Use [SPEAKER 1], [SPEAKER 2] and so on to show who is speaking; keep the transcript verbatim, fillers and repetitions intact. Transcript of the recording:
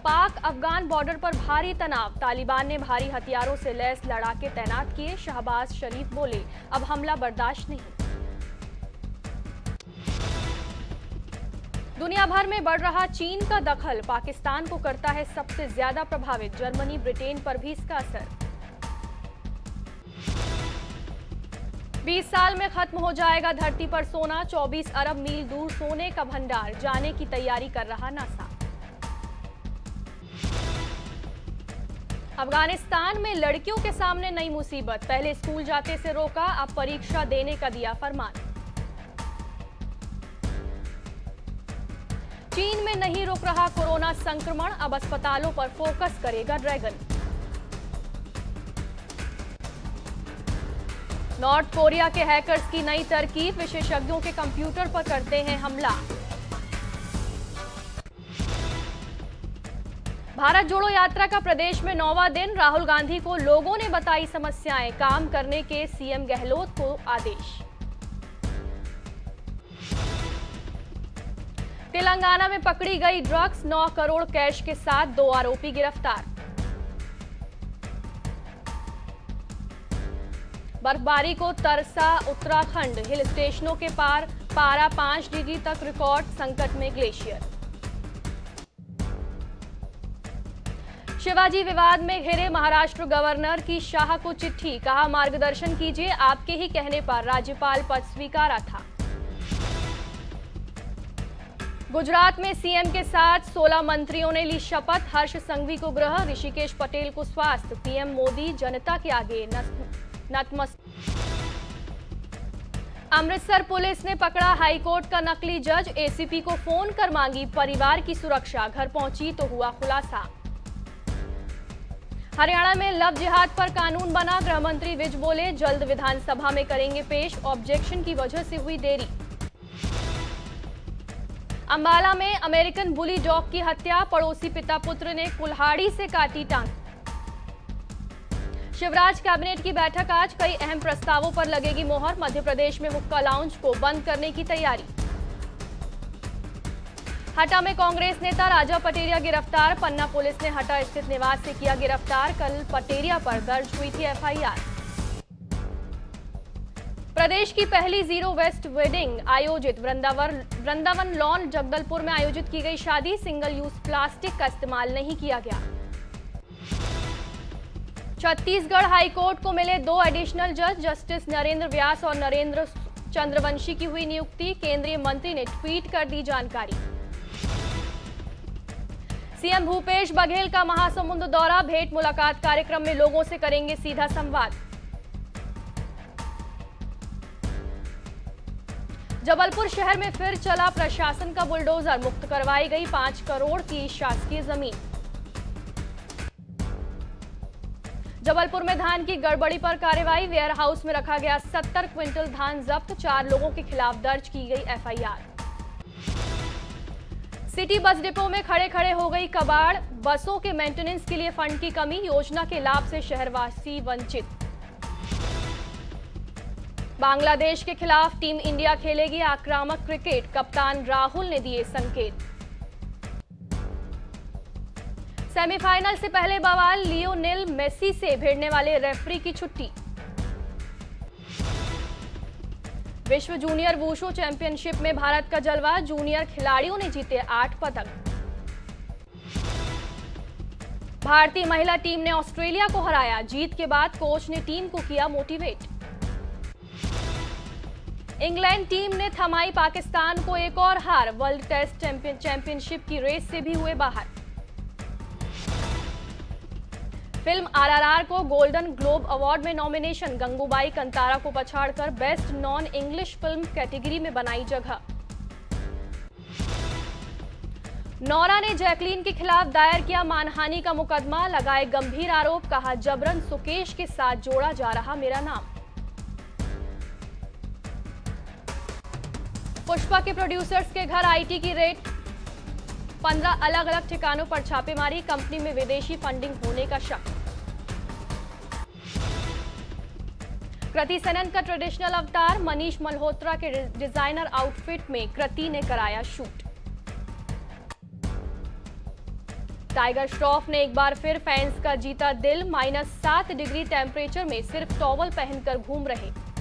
[SPEAKER 1] पाक अफगान बॉर्डर पर भारी तनाव, तालिबान ने भारी हथियारों से लैस लड़ाके तैनात किए। शहबाज शरीफ बोले, अब हमला बर्दाश्त नहीं। दुनिया भर में बढ़ रहा चीन का दखल पाकिस्तान को करता है सबसे ज्यादा प्रभावित। जर्मनी, ब्रिटेन पर भी इसका असर। बीस साल में खत्म हो जाएगा धरती पर सोना, चौबीस अरब मील दूर सोने का भंडार जाने की तैयारी कर रहा नासा। अफगानिस्तान में लड़कियों के सामने नई मुसीबत, पहले स्कूल जाते से रोका, अब परीक्षा देने का दिया फरमान। चीन में नहीं रुक रहा कोरोना संक्रमण, अब अस्पतालों पर फोकस करेगा ड्रैगन। नॉर्थ कोरिया के हैकर्स की नई तरकीब, विशेषज्ञों के कंप्यूटर पर करते हैं हमला। भारत जोड़ो यात्रा का प्रदेश में नौवां दिन, राहुल गांधी को लोगों ने बताई समस्याएं, काम करने के सीएम गहलोत को आदेश। तेलंगाना में पकड़ी गई ड्रग्स, नौ करोड़ कैश के साथ दो आरोपी गिरफ्तार। बर्फबारी को तरसा उत्तराखंड, हिल स्टेशनों के पार पारा पांच डिग्री तक रिकॉर्ड, संकट में ग्लेशियर। शिवाजी विवाद में घिरे महाराष्ट्र गवर्नर की शाह को चिट्ठी, कहा मार्गदर्शन कीजिए, आपके ही कहने पर राज्यपाल पद स्वीकारा था। गुजरात में सीएम के साथ सोलह मंत्रियों ने ली शपथ, हर्ष संघवी को गृह, ऋषिकेश पटेल को स्वास्थ्य, पीएम मोदी जनता के आगे नतमस्तक। अमृतसर पुलिस ने पकड़ा हाईकोर्ट का नकली जज, एसीपी को फोन कर मांगी परिवार की सुरक्षा, घर पहुंची तो हुआ खुलासा। हरियाणा में लव जिहाद पर कानून बना, गृह मंत्री विज बोले जल्द विधानसभा में करेंगे पेश, ऑब्जेक्शन की वजह से हुई देरी। अंबाला में अमेरिकन बुली डॉग की हत्या, पड़ोसी पिता पुत्र ने कुल्हाड़ी से काटी टांग। शिवराज कैबिनेट की बैठक आज, कई अहम प्रस्तावों पर लगेगी मोहर, मध्य प्रदेश में हुक्का लाउंज को बंद करने की तैयारी। हटा में कांग्रेस नेता राजा पटेरिया गिरफ्तार, पन्ना पुलिस ने हटा स्थित निवास से किया गिरफ्तार, कल पटेरिया पर दर्ज हुई थी एफआईआर। प्रदेश की पहली जीरो वेस्ट वेडिंग आयोजित, वृंदावन वृंदावन लॉन जगदलपुर में आयोजित की गई शादी, सिंगल यूज प्लास्टिक का इस्तेमाल नहीं किया गया। छत्तीसगढ़ हाईकोर्ट को मिले दो एडिशनल जज, जस्टिस नरेंद्र व्यास और नरेंद्र चंद्रवंशी की हुई नियुक्ति, केंद्रीय मंत्री ने ट्वीट कर दी जानकारी। सीएम भूपेश बघेल का महासमुंद दौरा, भेंट मुलाकात कार्यक्रम में लोगों से करेंगे सीधा संवाद। जबलपुर शहर में फिर चला प्रशासन का बुलडोजर, मुक्त करवाई गई पांच करोड़ की शासकीय जमीन। जबलपुर में धान की गड़बड़ी पर कार्रवाई, वेयर हाउस में रखा गया सत्तर क्विंटल धान जब्त, चार लोगों के खिलाफ दर्ज की गई एफआईआर। सिटी बस डिपो में खड़े खड़े हो गई कबाड़, बसों के मेंटेनेंस के लिए फंड की कमी, योजना के लाभ से शहरवासी वंचित। बांग्लादेश के खिलाफ टीम इंडिया खेलेगी आक्रामक क्रिकेट, कप्तान राहुल ने दिए संकेत। सेमीफाइनल से पहले बवाल, लियोनेल मेसी से भिड़ने वाले रेफरी की छुट्टी। विश्व जूनियर वुशु चैंपियनशिप में भारत का जलवा, जूनियर खिलाड़ियों ने जीते आठ पदक। भारतीय महिला टीम ने ऑस्ट्रेलिया को हराया, जीत के बाद कोच ने टीम को किया मोटिवेट। इंग्लैंड टीम ने थमाई पाकिस्तान को एक और हार, वर्ल्ड टेस्ट चैंपियन चैंपियनशिप की रेस से भी हुए बाहर। फिल्म आरआरआर को गोल्डन ग्लोब अवार्ड में नॉमिनेशन, गंगूबाई कंतारा को पछाड़कर best non English film category में बनाई जगह। नौरा ने जैकलीन के खिलाफ दायर किया मानहानि का मुकदमा, लगाए गंभीर आरोप, कहा जबरन सुकेश के साथ जोड़ा जा रहा मेरा नाम। पुष्पा के प्रोड्यूसर्स के घर आईटी की रेड, पंद्रह अलग अलग ठिकानों पर छापेमारी, कंपनी में विदेशी फंडिंग होने का शक। कृति सेनन का ट्रेडिशनल अवतार, मनीष मल्होत्रा के डिजाइनर आउटफिट में कृति ने कराया शूट। टाइगर श्रॉफ ने एक बार फिर फैंस का जीता दिल। माइनस सात डिग्री टेम्परेचर में सिर्फ टॉवल पहनकर घूम रहे।